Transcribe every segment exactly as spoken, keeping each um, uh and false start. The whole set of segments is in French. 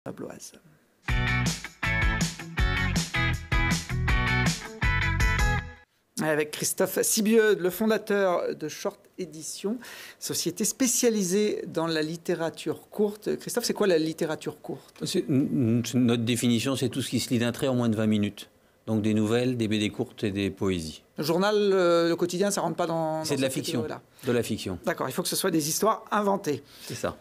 Grenobloise. Avec Christophe Sibieux, le fondateur de Short Édition, société spécialisée dans la littérature courte. Christophe, c'est quoi la littérature courte? C'est, notre définition, c'est tout ce qui se lit d'un trait en moins de vingt minutes. Donc des nouvelles, des B D courtes et des poésies. Le journal, le, le quotidien, ça ne rentre pas dans... C'est dans de la fiction. De la fiction. D'accord, il faut que ce soit des histoires inventées. C'est ça.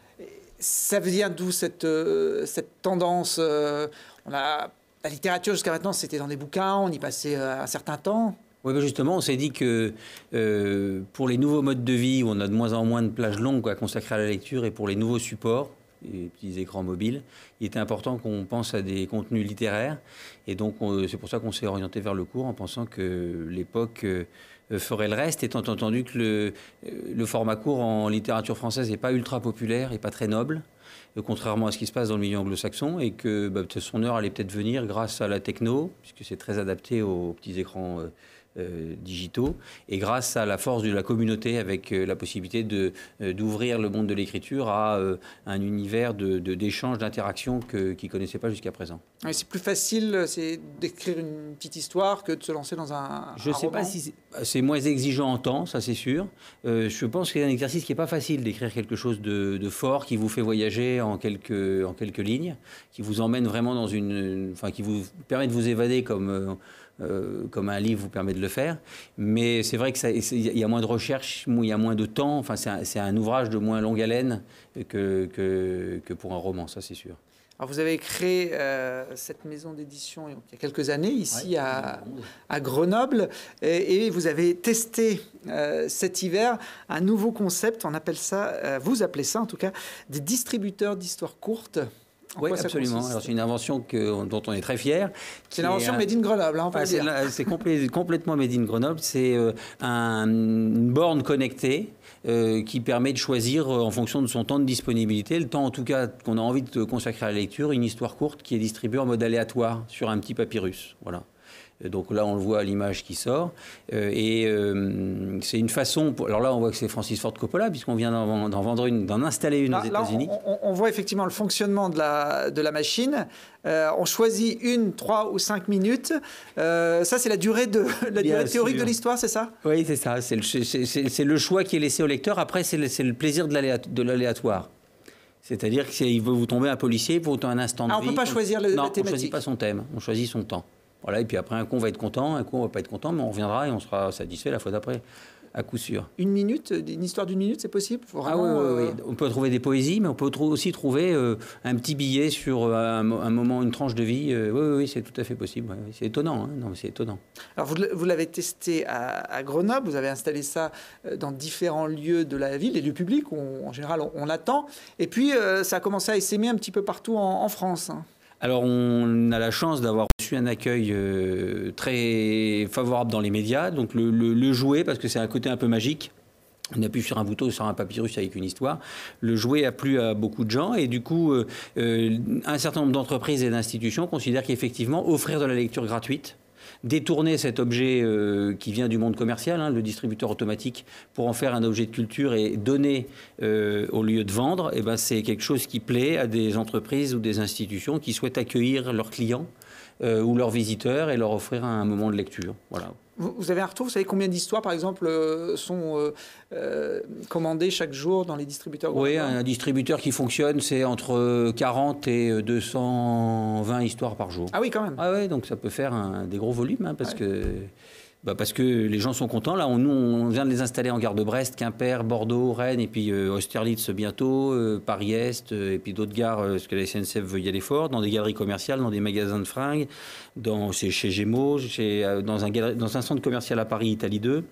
Ça vient d'où cette, euh, cette tendance euh, on a, La littérature, jusqu'à maintenant, c'était dans des bouquins, on y passait euh, un certain temps. Oui, ben justement, on s'est dit que euh, pour les nouveaux modes de vie, où on a de moins en moins de plages longues à consacrer à la lecture, et pour les nouveaux supports, les petits écrans mobiles, il était important qu'on pense à des contenus littéraires. Et donc, c'est pour ça qu'on s'est orienté vers le court, en pensant que l'époque euh, ferait le reste, étant entendu que le, le format court en littérature française n'est pas ultra populaire et pas très noble, euh, contrairement à ce qui se passe dans le milieu anglo-saxon, et que bah, son heure allait peut-être venir grâce à la techno, puisque c'est très adapté aux petits écrans euh, Euh, digitaux, et grâce à la force de la communauté, avec euh, la possibilité de, euh, d'ouvrir le monde de l'écriture à euh, un univers de, de, d'échange, d'interaction que, qu'ils ne connaissaient pas jusqu'à présent. Oui, c'est plus facile c'est d'écrire une petite histoire que de se lancer dans un Je ne sais roman. pas si c'est, c'est moins exigeant en temps, ça c'est sûr. Euh, je pense que c'est un exercice qui n'est pas facile d'écrire quelque chose de, de fort, qui vous fait voyager en quelques, en quelques lignes, qui vous emmène vraiment dans une... Enfin, qui vous permet de vous évader comme... Euh, Euh, comme un livre vous permet de le faire, mais c'est vrai qu'il y a moins de recherche, il y a moins de temps, enfin c'est un, c'est un ouvrage de moins longue haleine que, que, que pour un roman, ça c'est sûr. Alors vous avez créé euh, cette maison d'édition il y a quelques années, ici ouais, à, à Grenoble, et, et vous avez testé euh, cet hiver un nouveau concept, on appelle ça, euh, vous appelez ça en tout cas, des distributeurs d'histoires courtes. En oui, absolument. Alors, c'est une invention que, dont on est très fier. C'est l'invention made in Grenoble, hein, on peut ah, le dire. C'est, c'est complé, complètement made in Grenoble. C'est euh, un, une borne connectée euh, qui permet de choisir, euh, en fonction de son temps de disponibilité, le temps en tout cas qu'on a envie de consacrer à la lecture, une histoire courte qui est distribuée en mode aléatoire sur un petit papyrus. Voilà. Donc là, on le voit à l'image qui sort. Euh, et euh, c'est une façon... Pour, alors là, on voit que c'est Francis Ford Coppola, puisqu'on vient d'en, d'en vendre une, d'en installer une là, aux États-Unis. Là, on, on voit effectivement le fonctionnement de la, de la machine. Euh, on choisit une, trois ou cinq minutes. Euh, ça, c'est la durée, de, la durée théorique de l'histoire, c'est ça? Oui, c'est ça. C'est le, c'est, c'est, c'est le choix qui est laissé au lecteur. Après, c'est le, c'est le plaisir de, l'aléa, de l'aléatoire. C'est-à-dire qu'il veut vous tomber un policier pour un instant de ah, vie. On ne peut pas on, choisir le, non, la thématique. On ne choisit pas son thème, on choisit son temps. Voilà, et puis après, un coup, on va être content, un coup, on ne va pas être content, mais on reviendra et on sera satisfait la fois d'après, à coup sûr. Une minute, une histoire d'une minute, c'est possible? Vraiment, ah oui, oui, oui, on peut trouver des poésies, mais on peut aussi trouver euh, un petit billet sur un, un moment, une tranche de vie. Euh, oui, oui, oui, c'est tout à fait possible. Oui, c'est étonnant, hein. Non, c'est étonnant. Alors, vous, vous l'avez testé à, à Grenoble, vous avez installé ça dans différents lieux de la ville, les lieux publics où, on, en général, on, on attend. Et puis, euh, ça a commencé à essaimer un petit peu partout en, en France, hein. Alors, on a la chance d'avoir reçu un accueil euh, très favorable dans les médias. Donc, le, le, le jouet, parce que c'est un côté un peu magique. On appuie sur un bouton, sur un papyrus avec une histoire. Le jouet a plu à beaucoup de gens. Et du coup, euh, euh, un certain nombre d'entreprises et d'institutions considèrent qu'effectivement, offrir de la lecture gratuite, détourner cet objet euh, qui vient du monde commercial, hein, le distributeur automatique, pour en faire un objet de culture et donner euh, au lieu de vendre, eh ben, c'est quelque chose qui plaît à des entreprises ou des institutions qui souhaitent accueillir leurs clients euh, ou leurs visiteurs et leur offrir un moment de lecture. Voilà. Vous avez un retour? Vous savez combien d'histoires, par exemple, euh, sont euh, euh, commandées chaque jour dans les distributeurs? Oui, un distributeur qui fonctionne, c'est entre quarante et deux cent vingt histoires par jour. Ah oui, quand même. Ah ouais, donc ça peut faire un, des gros volumes, hein, parce, ouais. que, bah parce que les gens sont contents. Là, on, nous, on vient de les installer en gare de Brest, Quimper, Bordeaux, Rennes, et puis euh, Austerlitz bientôt, euh, Paris-Est, euh, et puis d'autres gares, euh, parce que la S N C F veut y aller fort, dans des galeries commerciales, dans des magasins de fringues, dans, chez, chez Gémeaux, chez, euh, dans, un galerie, dans un centre commercial à Paris, Italie deux,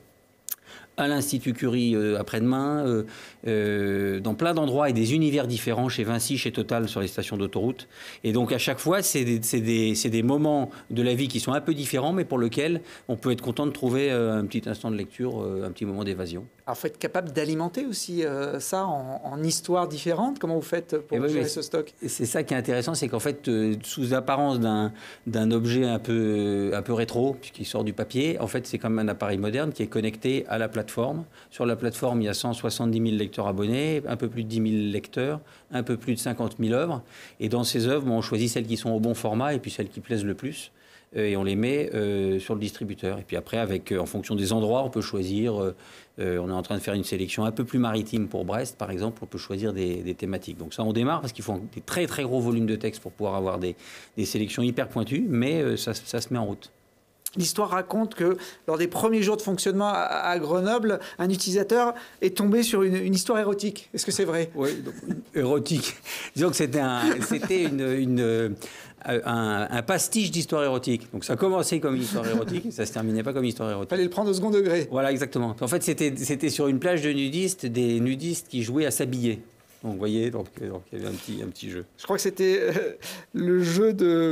à l'Institut Curie euh, après-demain, euh, euh, dans plein d'endroits et des univers différents, chez Vinci, chez Total, sur les stations d'autoroute. Et donc à chaque fois, c'est des, c'est des, c'est des moments de la vie qui sont un peu différents, mais pour lesquels on peut être content de trouver euh, un petit instant de lecture, euh, un petit moment d'évasion. Alors il faut être capable d'alimenter aussi euh, ça en, en histoires différentes. Comment vous faites pour oui, gérer ce stock? C'est ça qui est intéressant, c'est qu'en fait, euh, sous apparence d'un, d'un objet un peu, un peu rétro, puisqu'il sort du papier, en fait c'est comme un appareil moderne qui est connecté à la plateforme plateforme. Sur la plateforme, il y a cent soixante-dix mille lecteurs abonnés, un peu plus de dix mille lecteurs, un peu plus de cinquante mille œuvres. Et dans ces œuvres, bon, on choisit celles qui sont au bon format et puis celles qui plaisent le plus. Et on les met euh, sur le distributeur. Et puis après, avec, euh, en fonction des endroits, on peut choisir. Euh, euh, on est en train de faire une sélection un peu plus maritime pour Brest, par exemple. On peut choisir des, des thématiques. Donc ça, on démarre parce qu'il faut des très très gros volumes de texte pour pouvoir avoir des, des sélections hyper pointues. Mais euh, ça, ça se met en route. L'histoire raconte que lors des premiers jours de fonctionnement à, à Grenoble, un utilisateur est tombé sur une, une histoire érotique. Est-ce que c'est vrai? Oui, donc, érotique. Disons que c'était un, c'était une, une, un, un pastiche d'histoire érotique. Donc ça commençait comme une histoire érotique, et ça se terminait pas comme une histoire érotique. Il fallait le prendre au second degré. Voilà, exactement. En fait, c'était, c'était sur une plage de nudistes, des nudistes qui jouaient à s'habiller. Donc, vous voyez, donc, donc il y avait un petit, un petit jeu. Je crois que c'était euh, le jeu de,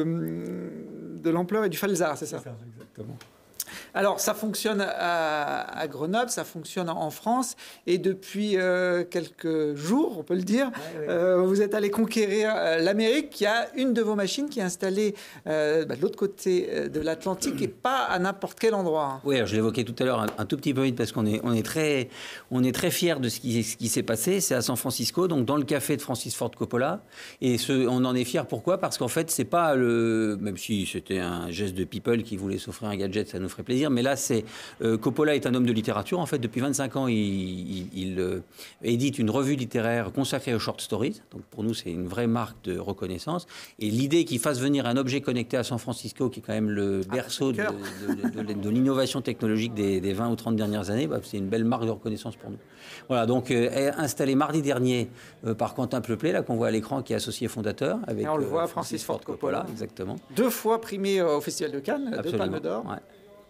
de l'ampleur et du falzar, c'est ça? C'est ça, exactement. Alors, ça fonctionne à, à Grenoble, ça fonctionne en France, et depuis euh, quelques jours, on peut le dire, ouais, ouais. Euh, vous êtes allé conquérir euh, l'Amérique, qui a une de vos machines qui est installée euh, bah, de l'autre côté de l'Atlantique, et pas à n'importe quel endroit. Oui, alors je l'évoquais tout à l'heure un, un tout petit peu vite, parce qu'on est, on est très, on est très fiers de ce qui, ce qui s'est passé. C'est à San Francisco, donc dans le café de Francis Ford Coppola, et ce, on en est fiers. Pourquoi? Parce qu'en fait, c'est pas le, même si c'était un geste de people qui voulait s'offrir un gadget, ça nous ferait plaisir. Mais là, c'est euh, Coppola est un homme de littérature. En fait, depuis vingt-cinq ans, il, il, il euh, édite une revue littéraire consacrée aux short stories. Donc, pour nous, c'est une vraie marque de reconnaissance. Et l'idée qu'il fasse venir un objet connecté à San Francisco, qui est quand même le berceau ah, de, de, de, de, de l'innovation technologique des, des vingt ou trente dernières années, bah, c'est une belle marque de reconnaissance pour nous. Voilà, donc euh, installé mardi dernier euh, par Quentin Pleuplé, là qu'on voit à l'écran, qui est associé fondateur. Avec, et on le voit, euh, Francis Ford Coppola. Coppola. Exactement. Deux fois primé au Festival de Cannes, Absolument. deux Palmes d'Or. Ouais.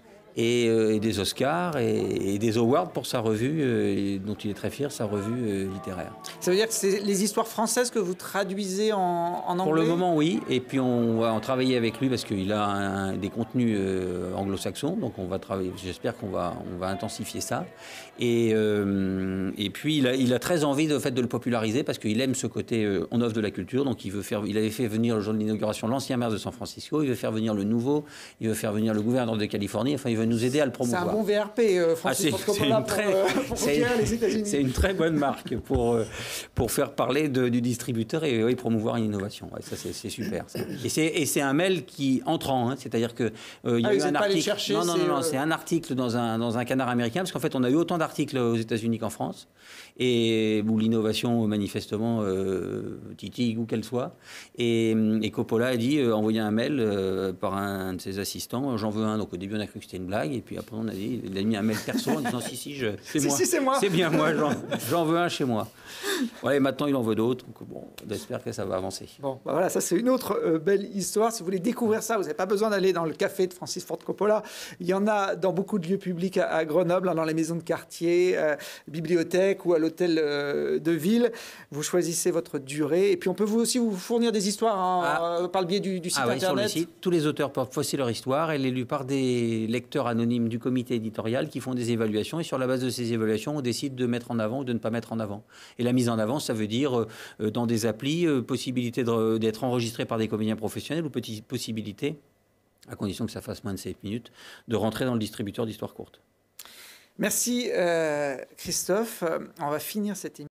Et, euh, et des Oscars et, et des awards pour sa revue, euh, dont il est très fier, sa revue euh, littéraire. Ça veut dire que c'est les histoires françaises que vous traduisez en, en anglais? Pour le moment, oui. Et puis on va en travailler avec lui parce qu'il a un, des contenus euh, anglo-saxons. Donc on va travailler. J'espère qu'on va, on va intensifier ça. Et, euh, et puis il a, il a très envie de, fait, de le populariser parce qu'il aime ce côté euh, on offre de la culture. Donc il veut faire. Il avait fait venir le jour de l'inauguration l'ancien maire de San Francisco. Il veut faire venir le nouveau. Il veut faire venir le gouverneur de Californie. Enfin, il veut nous aider à le promouvoir. C'est un bon V R P, euh, Francis Ford Coppola, pour, euh, pour conquérir les États-Unis. C'est une très bonne marque pour, euh, pour faire parler de, du distributeur et oui, promouvoir une innovation. Ouais, ça, c'est super. Ça. Et c'est un mail qui entrant, hein, c'est-à-dire que euh, il y a ah, eu un article. Chercher, non, non, non, non euh... c'est un article dans un dans un canard américain parce qu'en fait, on a eu autant d'articles aux États-Unis qu'en France et où l'innovation manifestement euh, titille où qu'elle soit. Et, et Coppola a dit euh, envoyer un mail euh, par un de ses assistants. J'en veux un. Donc au début, on a cru que c'était une blague et puis après, on a dit, il a mis un mail perso en disant si, si, c'est si, moi. Si, c'est moi. C'est bien moi, j'en veux un chez moi. Ouais, maintenant, il en veut d'autres. Donc, bon, on espère que ça va avancer. Bon, bah voilà, ça, c'est une autre euh, belle histoire. Si vous voulez découvrir ça, vous n'avez pas besoin d'aller dans le café de Francis Ford Coppola. Il y en a dans beaucoup de lieux publics à, à Grenoble, hein, dans les maisons de quartier, euh, bibliothèques ou à l'hôtel euh, de ville. Vous choisissez votre durée. Et puis, on peut vous aussi vous fournir des histoires hein, ah. euh, par le biais du, du site ah, oui, Internet. Sur le site, tous les auteurs peuvent poster leur histoire. Elle est lue par des lecteurs anonymes du comité éditorial qui font des évaluations. Et sur la base de ces évaluations, on décide de mettre en avant ou de ne pas mettre en avant. Et la mise en avant, ça veut dire euh, dans des applis, euh, possibilité d'être enregistré par des comédiens professionnels ou petite possibilité, à condition que ça fasse moins de sept minutes, de rentrer dans le distributeur d'histoire courte. Merci euh, Christophe. On va finir cette émission.